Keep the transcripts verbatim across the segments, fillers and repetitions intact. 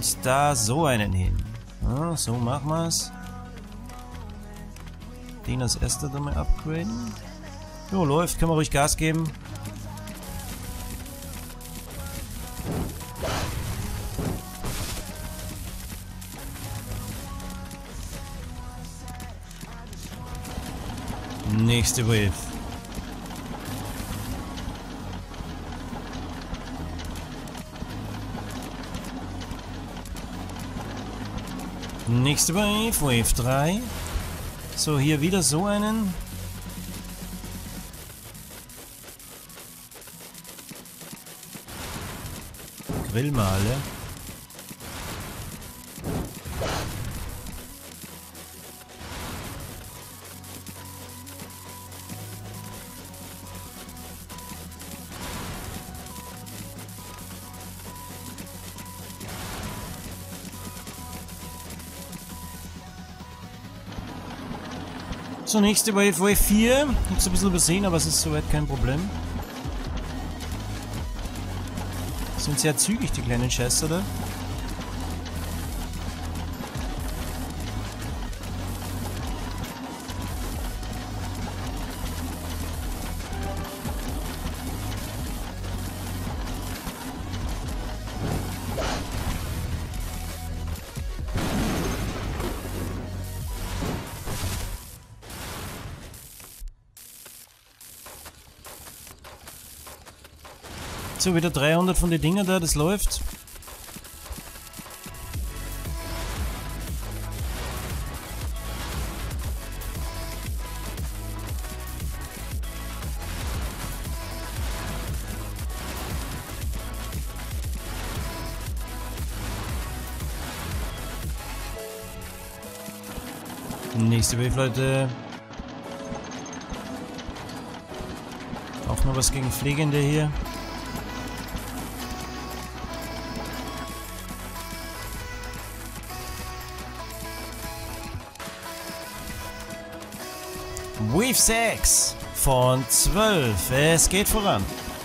Und da so einen hin. Ja, so machen wir's. Den als erster dann mal upgraden. Jo, läuft. Können wir ruhig Gas geben. Nächste Wave. Nächste Wave, Wave drei. So, hier wieder so einen. Grillmale. So, nächste Wave, Wave vier. Ich hab's ein bisschen übersehen, aber es ist soweit kein Problem. Sind sehr zügig, die kleinen Scheißer da. So, wieder dreihundert von den Dinger da, das läuft. Nächste Wave, Leute. Auch noch was gegen Pflegende hier. Wave sechs von zwölf. Es geht voran.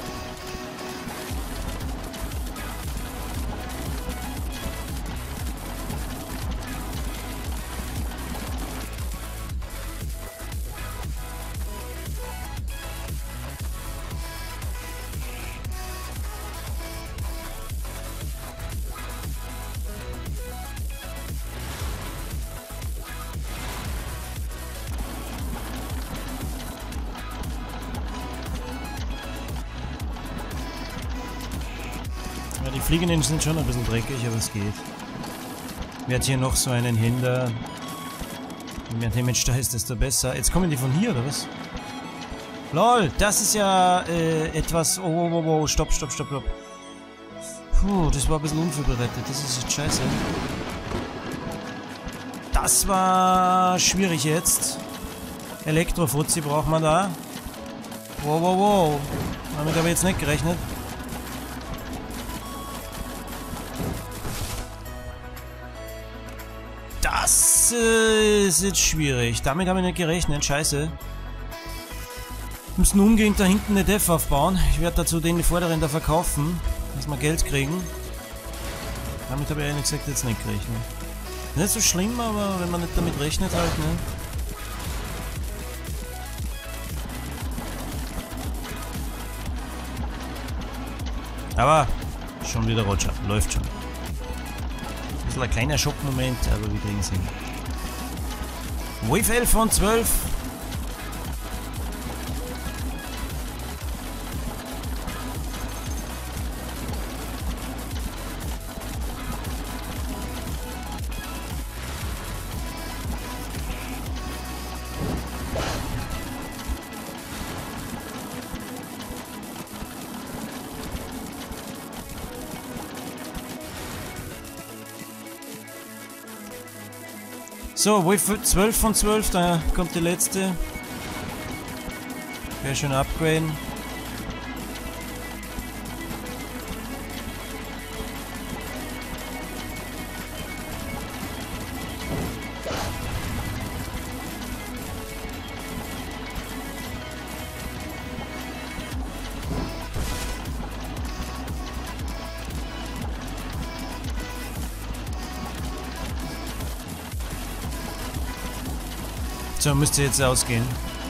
Ja, die Fliegenden sind schon ein bisschen dreckig, aber es geht. Wer hat hier noch so einen Hinder? Je mehr Damage da ist, desto besser. Jetzt kommen die von hier, oder was? Lol, das ist ja äh, etwas... Oh, oh, oh, oh, stopp, stopp, stopp, stopp. Puh, das war ein bisschen unvorbereitet. Das ist jetzt scheiße. Das war schwierig jetzt. Elektrofuzzi braucht man da. Wow, wow, wow. Damit habe ich jetzt nicht gerechnet. Das äh, ist jetzt schwierig. Damit habe ich nicht gerechnet. Scheiße. Wir müssen umgehend da hinten eine Def aufbauen. Ich werde dazu den vorderen da verkaufen, dass wir Geld kriegen. Damit habe ich ehrlich gesagt jetzt nicht gerechnet. Nicht so schlimm, aber wenn man nicht damit rechnet halt, ne? Aber schon wieder Roger. Läuft schon. Ein bisschen ein kleiner Schockmoment, aber wir kriegen es hin. Wave elf von zwölf. So, Wave zwölf von zwölf, da kommt die letzte. Sehr schön upgraden. So, müsste jetzt ausgehen.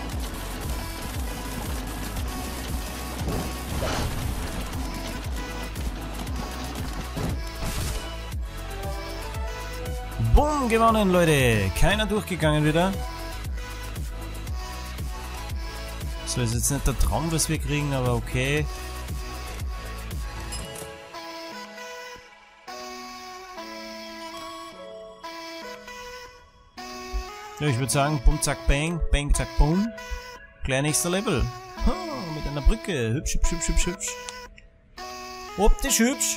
Boom, gewonnen, Leute. Keiner durchgegangen wieder. So, ist jetzt nicht der Traum, was wir kriegen, aber okay. Ja, ich würde sagen, bumm, zack, bang, bang, zack, boom. Gleich nächster Level. Oh, mit einer Brücke. Hübsch, hübsch, hübsch, hübsch, hübsch. Optisch hübsch.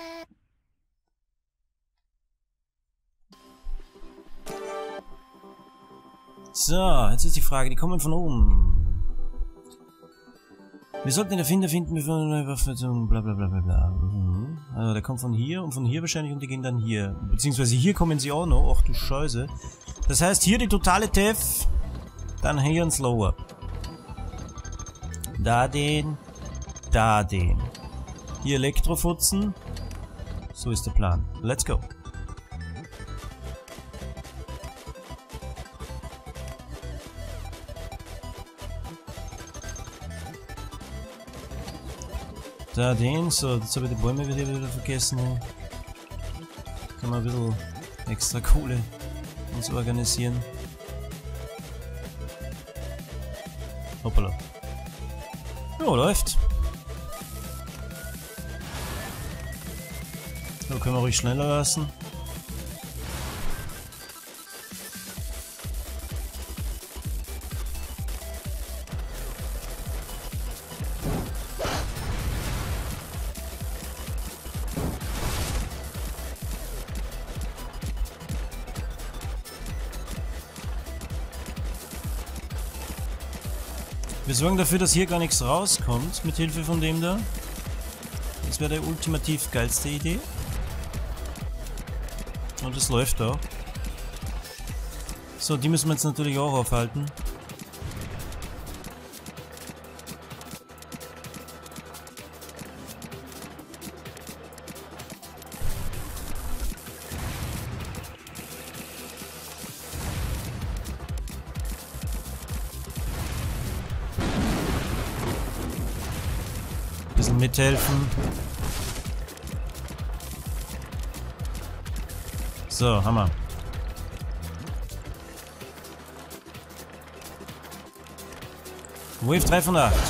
So, jetzt ist die Frage, die kommen von oben. Wir sollten den Erfinder finden, wir finden eine Waffe zum bla bla bla bla bla. Mhm. Also der kommt von hier und von hier wahrscheinlich und die gehen dann hier. Beziehungsweise hier kommen sie auch noch. Ach du Scheiße. Das heißt hier die totale T E F, dann hier ein Slower. Da den, da den. Hier Elektrofutzen. So ist der Plan. Let's go. Da den, so, jetzt habe ich die Bäume wieder, wieder vergessen. Kann man ein bisschen extra Kohle uns organisieren. Hoppala. Ja, läuft. So, können wir ruhig schneller lassen. Wir sorgen dafür, dass hier gar nichts rauskommt, mit Hilfe von dem da. Das wäre der ultimativ geilste Idee. Und es läuft auch. So, die müssen wir jetzt natürlich auch aufhalten. Bisschen mithelfen. So, Hammer. Wave drei von acht.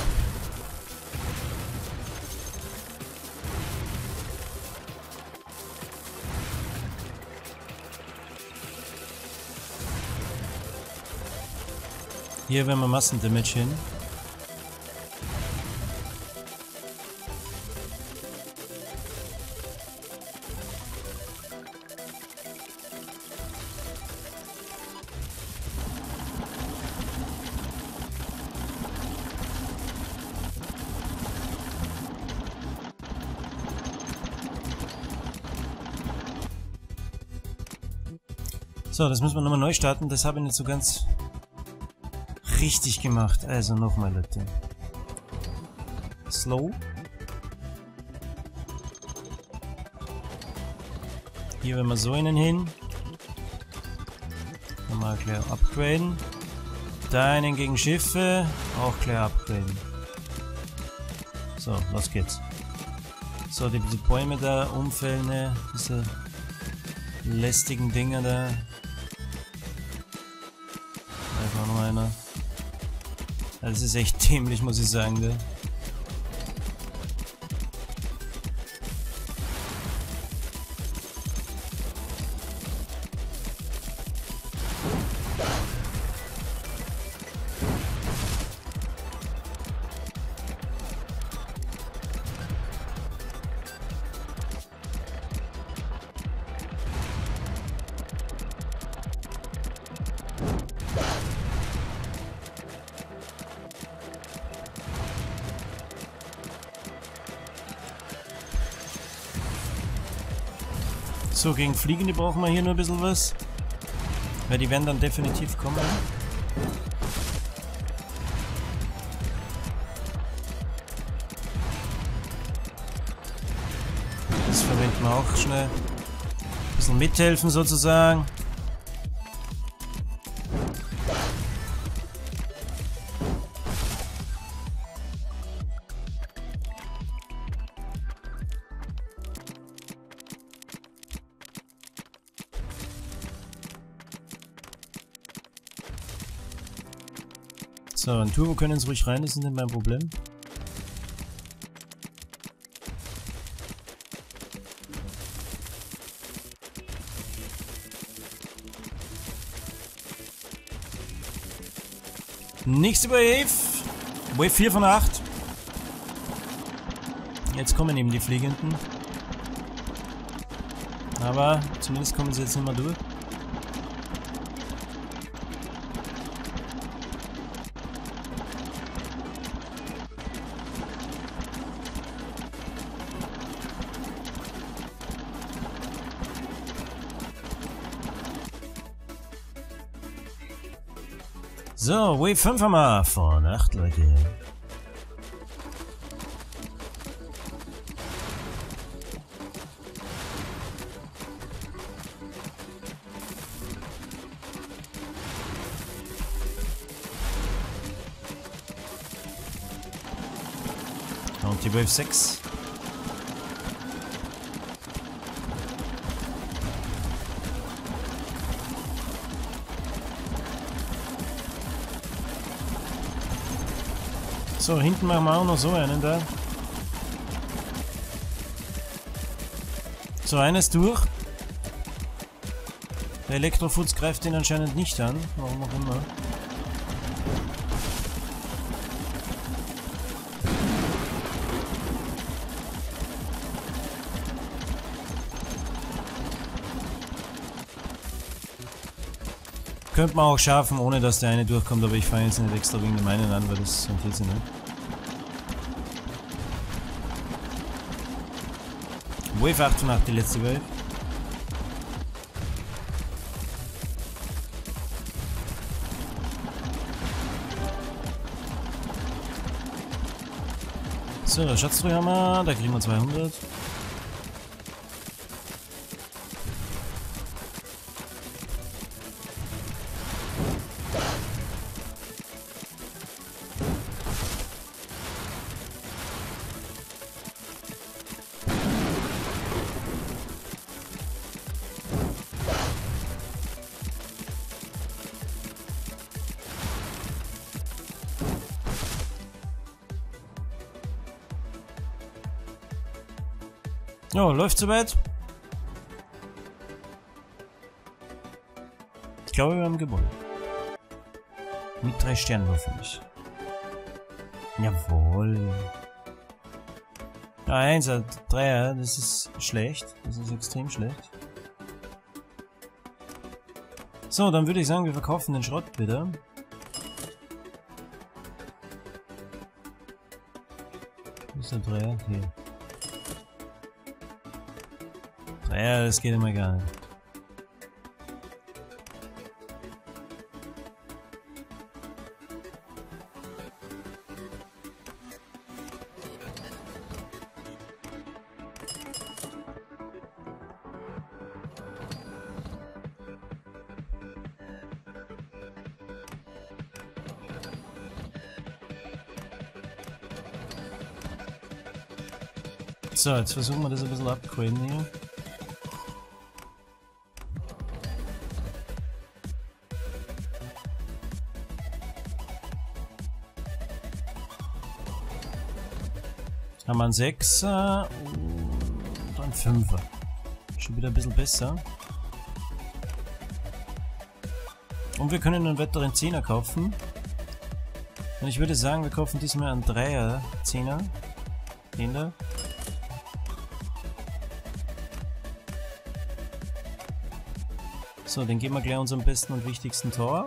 Hier werden wir Massendamage hin. So, das müssen wir nochmal neu starten. Das habe ich nicht so ganz richtig gemacht. Also nochmal, Leute. Slow. Hier werden wir so innen hin. Nochmal gleich upgraden. Da einen gegen Schiffe. Auch gleich upgraden. So, los geht's. So, die, die Bäume da umfällen. Ne? Diese lästigen Dinger da. Einfach noch einer. Das ist echt dämlich, muss ich sagen. Ne? So, gegen Fliegende brauchen wir hier nur ein bisschen was. Weil die werden dann definitiv kommen. Das verwenden wir auch schnell. Ein bisschen mithelfen sozusagen. So, ein Turbo können sie ruhig rein, das ist nicht mein Problem. Nächste Wave. Wave vier von acht. Jetzt kommen eben die Fliegenden. Aber zumindest kommen sie jetzt nicht mehr durch. So, Wave fünf haben wir von acht, Leute. Und die Wave sechs. So, hinten machen wir auch noch so einen da. So, eines durch. Der Elektrofutz greift ihn anscheinend nicht an, warum auch immer. Könnte man auch schaffen, ohne dass der eine durchkommt, aber ich fange jetzt nicht extra wegen dem einen an, weil das rentiert sich nicht. Wave acht von acht, die letzte Wave. So, Schatztruhe haben wir, da kriegen wir zweihundert. Ja, läuft soweit. Ich glaube, wir haben gewonnen. Mit drei Sternen hoffentlich. Jawohl. Ja, eins, drei, das ist schlecht. Das ist extrem schlecht. So, dann würde ich sagen, wir verkaufen den Schrott wieder. Wo ist der Dreier? Hier. Ja, das geht immer gar nicht. So, jetzt versuchen wir das ein bisschen abzugraden hier. Haben wir einen Sechser und einen Fünfer. Schon wieder ein bisschen besser. Und wir können einen weiteren Zehner kaufen. Und ich würde sagen, wir kaufen diesmal einen Dreier Zehner. Den da. So, den geben wir gleich unserem besten und wichtigsten Tor.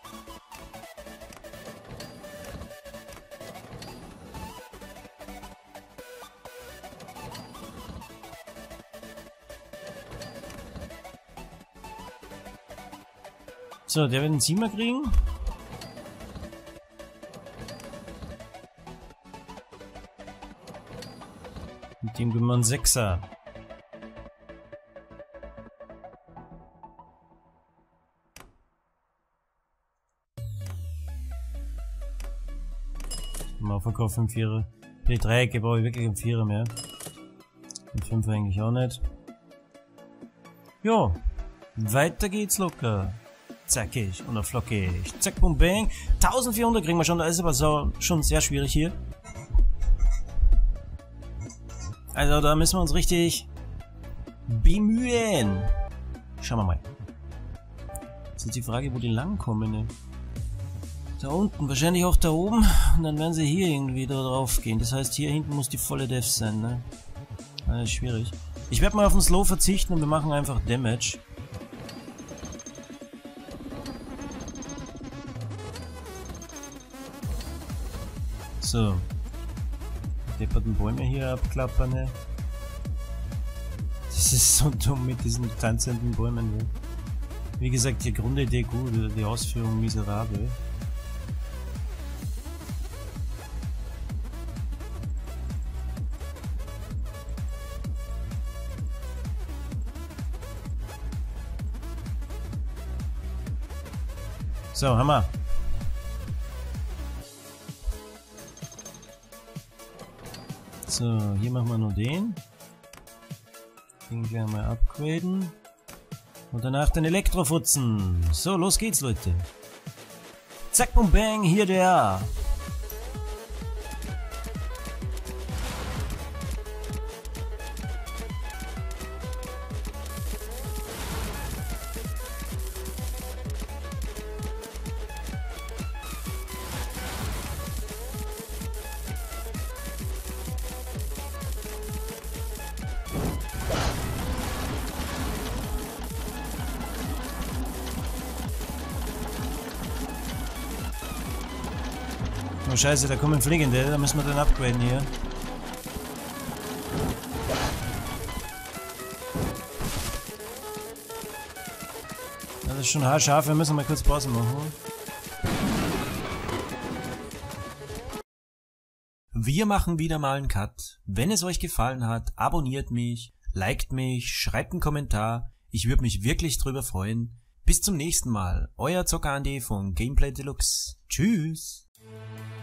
So, der wird einen Siebener kriegen. Mit dem geben wir einen Sechser. Mal verkaufen im Vierer. Für die Dreiecke brauche ich wirklich einen Vierer mehr. Den Fünfer eigentlich auch nicht. Jo, weiter geht's locker. zackig und flockig. Zack, boom, bang. eintausendvierhundert kriegen wir schon, das ist aber so schon sehr schwierig hier. Also da müssen wir uns richtig bemühen. Schauen wir mal. Jetzt ist die Frage, wo die langkommen, ne? Da unten, wahrscheinlich auch da oben. Und dann werden sie hier irgendwie da drauf gehen. Das heißt, hier hinten muss die volle Def sein, ne? Das ist schwierig. Ich werde mal auf den Slow verzichten und wir machen einfach Damage. So. Die depperten Bäume hier abklappern, ne? Das ist so dumm mit diesen tanzenden Bäumen, ne? Wie gesagt, die Grundidee gut, die Ausführung miserabel. So, Hammer. So, hier machen wir nur den. Den gleich mal upgraden. Und danach den Elektrofutzen. So, los geht's, Leute. Zack, boom, bang, hier der. Oh scheiße, da kommen Fliegende, da müssen wir den upgraden hier. Das ist schon haarscharf, wir müssen mal kurz Pause machen. Wir machen wieder mal einen Cut. Wenn es euch gefallen hat, abonniert mich, liked mich, schreibt einen Kommentar. Ich würde mich wirklich drüber freuen. Bis zum nächsten Mal. Euer Zocker Andi von Gameplay Deluxe. Tschüss.